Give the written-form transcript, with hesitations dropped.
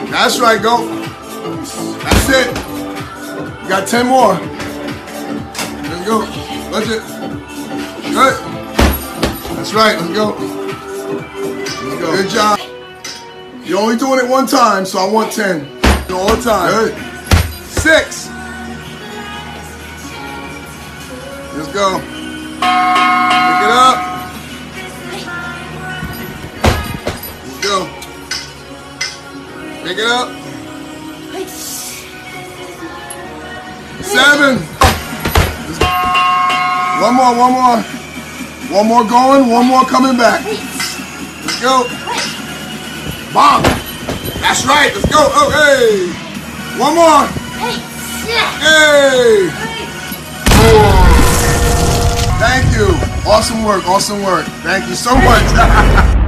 That's right, go. That's it. You got 10 more. Let's go. Let's it. Good. That's right, let's go. Let's go. Good job. You're only doing it one time, so I want 10. All the time. Good. 6. Let's go. Pick it up. Let's go. Pick it up. 7. One more, one more. One more going, one more coming back. Let's go. Bomb. That's right, let's go. Oh, hey. One more. Hey. Thank you. Awesome work, awesome work. Thank you so much.